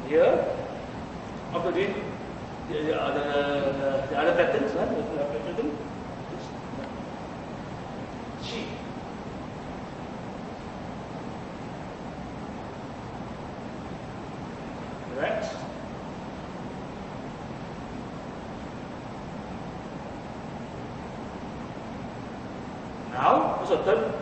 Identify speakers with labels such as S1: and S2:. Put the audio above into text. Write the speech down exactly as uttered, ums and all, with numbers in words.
S1: Here, apa dia? Dia, dia ada dia ada patterns kan? Ada pattern. Chi. Right. Now, what's the third